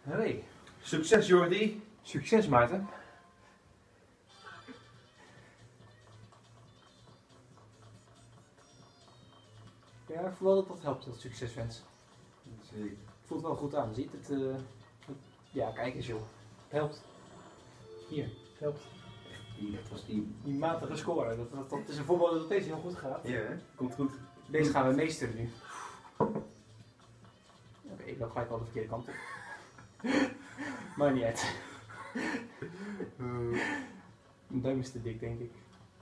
Hey. Succes Jordi. Succes Maarten. Ja, ik voel wel dat dat helpt, dat succeswens. Zeker. Het voelt wel goed aan, ziet het? Ja, kijk eens joh. Het helpt. Hier, het helpt. Dat was die. Die matige score, dat is een voorbeeld dat deze heel goed gaat. Ja, hè? Komt goed. Deze gaan we meesteren nu. Oké, ik loop gelijk al de verkeerde kant op. Maar niet uit. Mijn duim is te dik, denk ik.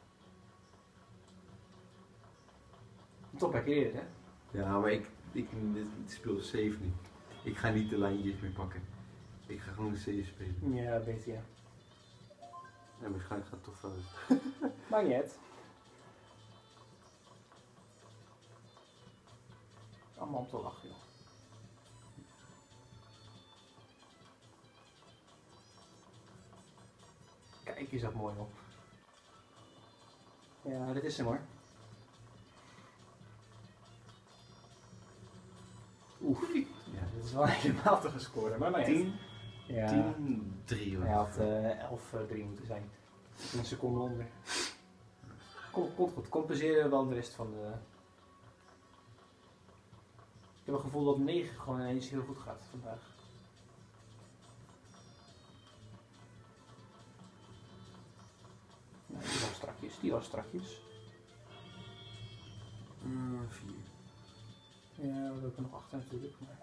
Toch bij keer eerder, hè? Ja, maar dit speel 7 nu. Ik ga niet de lijntjes meer pakken. Ik ga gewoon een C spelen. Ja, beter ja. En waarschijnlijk gaat het toch fout. Maar niet uit. Allemaal om te lachen, joh. Kijk, is dat mooi op. Ja, dit is hem hoor. Oeh, ja, dit is wel helemaal te gescoord, maar niet. 10? Ja, 10-3 hoor. hij had 11-3 moeten zijn. Een seconde onder. Komt goed, compenseren wel de rest van de... Ik heb het gevoel dat 9 gewoon ineens heel goed gaat vandaag. Nou, die was strakjes. 4. Ja, we lopen nog achter natuurlijk. Maar...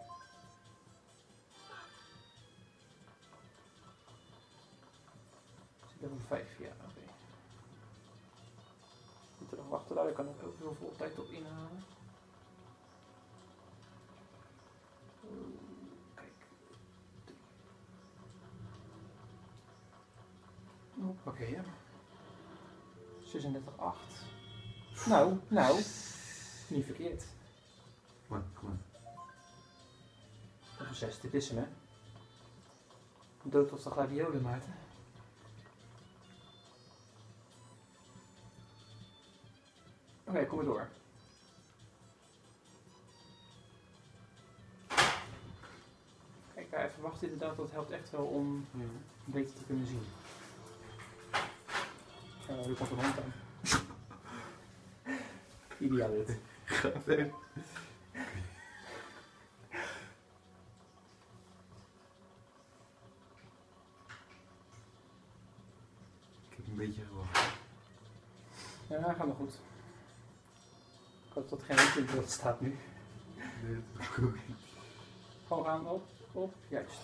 Zit er een 5, ja, oké. Moet er nog wachten daar, kan ik ook heel veel tijd op inhalen. Kijk. Oké, ja. 36,8. Nou, niet verkeerd. Kom maar. Even 6, dit is hem hè. Dood tot de gladiolen, Maarten. Oké, kom maar door. Kijk, daar even wachten inderdaad, dat helpt echt wel om beter te kunnen zien. Nu komt een hond aan. Ideaal dit. Ga verder. Ik heb een beetje gewacht. Ja, gaat nog goed. Ik hoop dat er geen hond in beeld staat nu. Nee, dat is goed. Gewoon gaan, op, juist.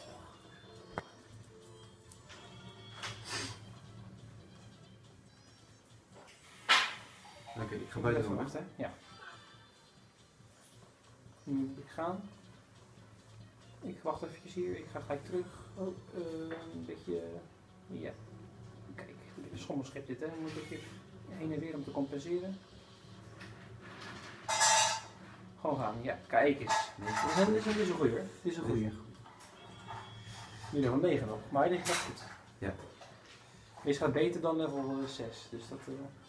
Oké, ik ga buiten Even doen. wachten, ja. Nu moet ik gaan. Ik wacht even hier, ik ga gelijk terug. Oh, een beetje, ja. Kijk, een schommelschip dit hè, ik moet een beetje heen en weer om te compenseren. Gewoon gaan, ja, kijk eens. Dit is een goeie hoor, dit is een goeie. Nu nog een 9 nog, maar dit gaat goed. Ja. Deze gaat beter dan level 6, dus dat...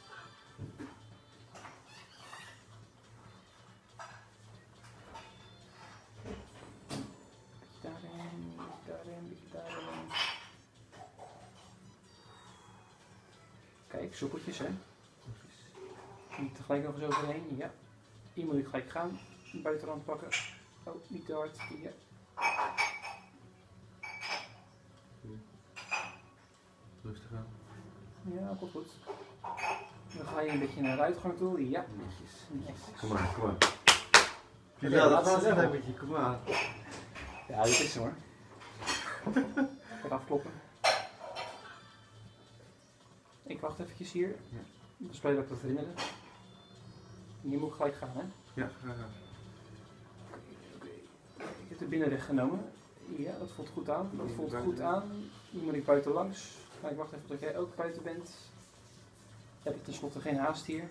Daarin. Kijk, soepeltjes hè. Niet tegelijk nog eens overheen, ja. Hier moet ik gelijk gaan, buitenrand pakken. Oh, niet te hard, ja. Rustig aan. Ja, komt goed. Dan ga je een beetje naar de uitgang toe, ja. Netjes. Kom maar. Ja, dat laatste level. beetje, kom maar. Ja, dit is hem hoor. Even afkloppen. Ik wacht eventjes hier. Ja. De speler ook te herinneren. Hier moet ik gelijk gaan, hè? Ja, graag. Oké. Ik heb de binnenweg genomen. Ja, dat voelt goed aan. Dat voelt goed aan. Hier moet ik buiten langs. Maar ik wacht even tot jij ook buiten bent. Heb ik tenslotte geen haast hier.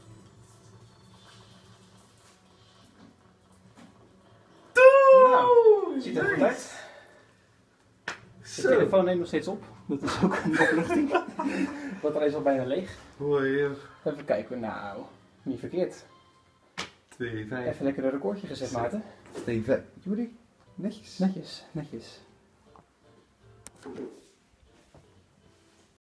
Nou, ziet er goed uit. De telefoon neemt nog steeds op. Dat is ook een opluchting. De batterij is al bijna leeg. Hoi, Even kijken. Nou, niet verkeerd. 2, 5. Even lekker een recordje gezet, Maarten. 2, 5. Jordi, netjes. Netjes.